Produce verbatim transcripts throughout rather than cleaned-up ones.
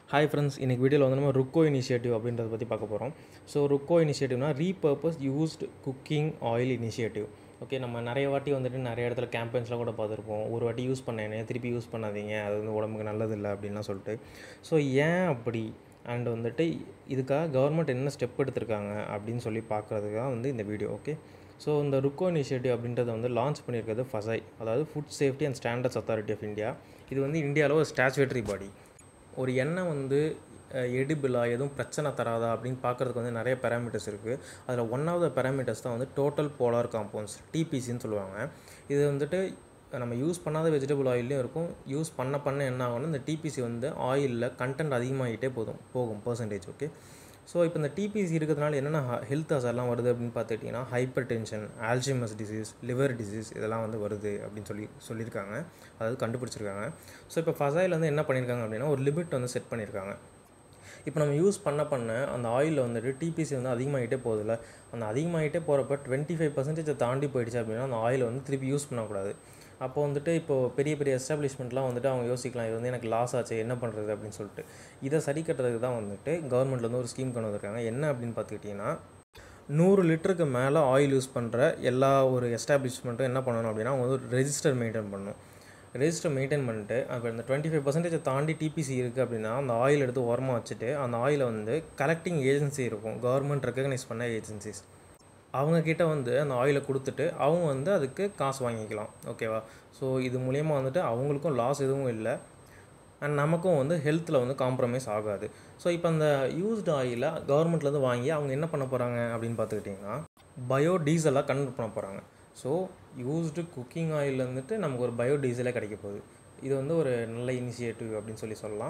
Hi friends, இன்றைக்கி வீடியோவில் வந்து நம்ம ருக்கோ இனிஷியேட்டிவ் அப்படின்றத பற்றி பார்க்க போகிறோம். ஸோ ருக்கோ இனிஷியேட்டிவ்னா repurpose used cooking oil initiative. Okay, நம்ம நிறைய வாட்டி வந்துட்டு நிறைய இடத்துல கேம்பெயின்ஸ்லாம் கூட பார்த்துருப்போம். ஒரு வாட்டி யூஸ் பண்ணேனே திருப்பி யூஸ் பண்ணாதீங்க, அது வந்து உடம்புக்கு நல்லதில்லை அப்படின்லாம் சொல்லிட்டு. ஸோ ஏன் அப்படி அண்ட் வந்துட்டு இதுக்காக கவர்மெண்ட் என்ன ஸ்டெப் எடுத்திருக்காங்க அப்படின்னு சொல்லி பார்க்குறதுக்கு தான் வந்து இந்த வீடியோ. ஓகே, ஸோ இந்த ருக்கோ இனிஷியேட்டிவ் அப்படின்றத வந்து லான்ச் பண்ணியிருக்கிறது ஃபசை, அதாவது food safety and standards authority of India. இது வந்து இந்தியாவில் ஒரு ஸ்டாச்சுவேட்டரி பாடி. ஒரு எண்ணெய் வந்து எடிபிளாக எதுவும் பிரச்சனை தராதா அப்படின்னு பார்க்குறதுக்கு வந்து நிறைய பேராமீட்டர்ஸ் இருக்குது. அதில் ஒன் ஆஃப் த பேராமீட்டர்ஸ் தான் வந்து டோட்டல் போலார் காம்பவுண்ட்ஸ், டிபிசின்னு சொல்லுவாங்க. இது வந்துட்டு நம்ம யூஸ் பண்ணாத வெஜிடபிள் ஆயிலையும் இருக்கும். யூஸ் பண்ண பண்ண என்ன ஆகும்னா இந்த டிபிசி வந்து ஆயிலில் கண்டென்ட் அதிகமாகிட்டே போதும் போகும் பர்சன்டேஜ். ஓகே, ஸோ இப்போ இந்த டிபிசி இருக்கிறதுனால என்னென்ன ஹெல்த் அசர்லாம் வருது அப்படின்னு பார்த்துக்கிட்டிங்கன்னா hypertension, Alzheimer's disease, liver disease இதெல்லாம் வந்து வருது அப்படின்னு சொல்லி சொல்லியிருக்காங்க, அதாவது கண்டுபிடிச்சிருக்காங்க. ஸோ இப்போ ஃபசைல் வந்து என்ன பண்ணியிருக்காங்க அப்படின்னா ஒரு லிமிட் வந்து செட் பண்ணியிருக்காங்க. இப்போ நம்ம யூஸ் பண்ண பண்ண அந்த ஆயிலில் வந்துட்டு டிபிசி வந்து அதிகமாகிட்டே போகுதில்ல, அந்த அதிகமாகிட்டே போகிறப்ப டுவெண்ட்டி ஃபைவ் பர்சன்டேஜை தாண்டி போயிடுச்சு அப்படின்னா அந்த ஆயில் வந்து திருப்பி யூஸ் பண்ணக்கூடாது. அப்போ வந்துட்டு இப்போது பெரிய பெரிய எஸ்டாப்ளிஷ்மெண்ட்லாம் வந்துட்டு அவங்க யோசிக்கலாம், இது வந்து எனக்கு லாஸ் ஆச்சு என்ன பண்ணுறது அப்படின்னு சொல்லிட்டு. இதை சரி கட்டுறதுக்கு தான் வந்துட்டு கவர்மெண்ட்லேருந்து ஒரு ஸ்கீம் கொண்டு வந்திருக்காங்க. என்ன அப்படின்னு பார்த்துக்கிட்டிங்கன்னா, நூறு லிட்டருக்கு மேலே ஆயில் யூஸ் பண்ணுற எல்லா ஒரு எஸ்டாப்ளிஷ்மெண்ட்டும் என்ன பண்ணணும் அப்படின்னா அவங்க வந்து ஒரு ரெஜிஸ்டர் மெயின்டைன் பண்ணணும். ரெஜிஸ்டர் மெயின்டைன் பண்ணிட்டு அப்போ இந்த டுவெண்ட்டி ஃபைவ் பர்சன்டேஜை தாண்டி டிபிசி இருக்குது அப்படின்னா அந்த ஆயில் எடுத்து ஓரமாக வச்சுட்டு அந்த ஆயிலை வந்து கலெக்டிங் ஏஜென்சி இருக்கும், கவர்மெண்ட் ரெக்கக்னைஸ் பண்ண ஏஜென்சிஸ், அவங்கக்கிட்ட வந்து அந்த ஆயிலை கொடுத்துட்டு அவங்க வந்து அதுக்கு காசு வாங்கிக்கலாம். ஓகேவா? ஸோ இது மூலயமா வந்துட்டு அவங்களுக்கும் லாஸ் எதுவும் இல்லை அண்ட் நமக்கும் வந்து ஹெல்த்தில் வந்து காம்ப்ரமைஸ் ஆகாது. ஸோ இப்போ அந்த யூஸ்டு ஆயிலை கவர்மெண்ட்லேருந்து வாங்கி அவங்க என்ன பண்ண போகிறாங்க அப்படின்னு பார்த்துக்கிட்டிங்கன்னா பயோ டீசலாக கன்வெர்ட் பண்ண போகிறாங்க. ஸோ யூஸ்டு குக்கிங் ஆயில் வந்துட்டு நமக்கு ஒரு பயோ டீசலே கிடைக்க போகுது. இது வந்து ஒரு நல்ல இனிஷியேட்டிவ் அப்படின்னு சொல்லி சொல்லலாம்.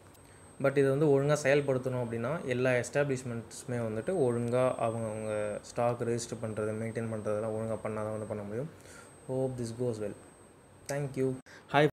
பட் இதை வந்து ஒழுங்காக செயல்படுத்தணும் அப்படின்னா எல்லா எஸ்டாப்ளிஷ்மெண்ட்ஸுமே வந்துட்டு ஒழுங்காக அவங்க அவங்க ஸ்டாக் ரெஜிஸ்டர் பண்ணுறது, மெயின்டைன் பண்ணுறதெல்லாம் ஒழுங்காக பண்ணால் தான் வந்து பண்ண முடியும். Hope this goes well. Thank you. Hi.